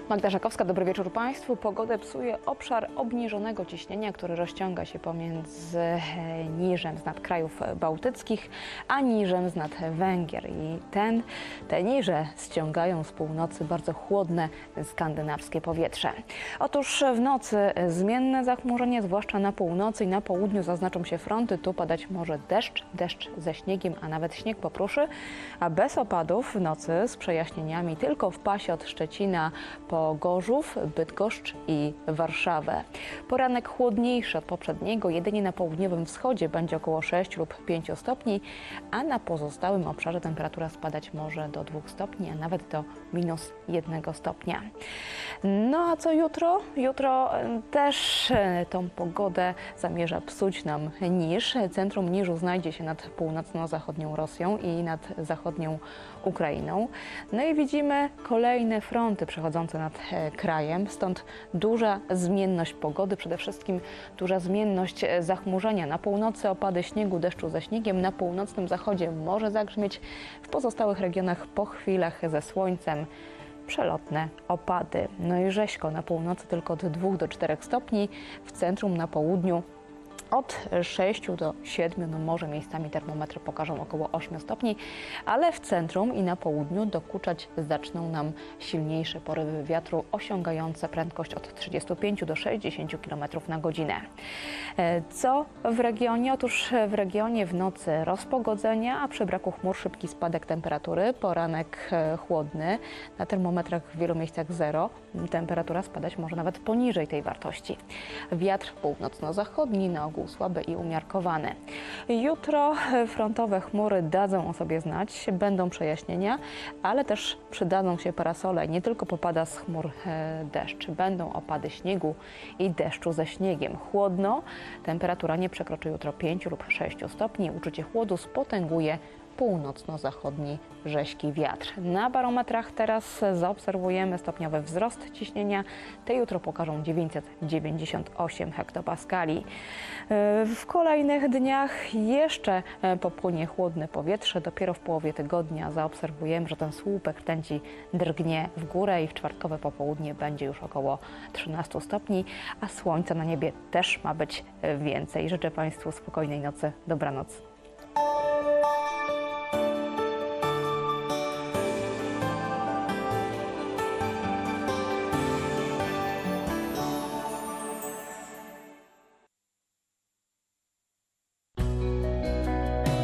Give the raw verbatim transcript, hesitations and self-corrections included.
Magda Żakowska, dobry wieczór Państwu. Pogodę psuje obszar obniżonego ciśnienia, który rozciąga się pomiędzy niżem z nad krajów bałtyckich, a niżem z nad Węgier. I ten, te niże ściągają z północy bardzo chłodne skandynawskie powietrze. Otóż w nocy zmienne zachmurzenie, zwłaszcza na północy i na południu zaznaczą się fronty. Tu padać może deszcz, deszcz ze śniegiem, a nawet śnieg popruszy, a bez opadów w nocy z przejaśnieniami tylko w pasie od Szczecina po Gorzów, Bydgoszcz i Warszawę. Poranek chłodniejszy od poprzedniego, jedynie na południowym wschodzie będzie około sześciu lub pięciu stopni, a na pozostałym obszarze temperatura spadać może do dwóch stopni, a nawet do minus jednego stopnia. No a co jutro? Jutro też tą pogodę zamierza psuć nam niż. Centrum niżu znajdzie się nad północno-zachodnią Rosją i nad zachodnią Ukrainą. No i widzimy kolejne fronty przechodzące nad krajem, stąd duża zmienność pogody, przede wszystkim duża zmienność zachmurzenia. Na północy opady śniegu, deszczu ze śniegiem, na północnym zachodzie może zagrzmieć, w pozostałych regionach po chwilach ze słońcem przelotne opady. No i rzeźko na północy tylko od dwóch do czterech stopni, w centrum na południu od sześciu do siedmiu, no może miejscami termometry pokażą około ośmiu stopni, ale w centrum i na południu dokuczać zaczną nam silniejsze porywy wiatru osiągające prędkość od trzydziestu pięciu do sześćdziesięciu kilometrów na godzinę. Co w regionie? Otóż w regionie w nocy rozpogodzenia, a przy braku chmur szybki spadek temperatury, poranek chłodny, na termometrach w wielu miejscach zero, temperatura spadać może nawet poniżej tej wartości. Wiatr północno-zachodni, na ogół słaby i umiarkowany. Jutro frontowe chmury dadzą o sobie znać, będą przejaśnienia, ale też przydadzą się parasole. Nie tylko popada z chmur deszcz, będą opady śniegu i deszczu ze śniegiem. Chłodno, temperatura nie przekroczy jutro pięciu lub sześciu stopni. Uczucie chłodu spotęguje północno-zachodni rzeźki wiatr. Na barometrach teraz zaobserwujemy stopniowy wzrost ciśnienia. Te jutro pokażą dziewięćset dziewięćdziesiąt osiem hektopaskali. W kolejnych dniach jeszcze popłynie chłodne powietrze. Dopiero w połowie tygodnia zaobserwujemy, że ten słupek rtęci drgnie w górę i w czwartkowe popołudnie będzie już około trzynastu stopni, a słońca na niebie też ma być więcej. Życzę Państwu spokojnej nocy. Dobranoc.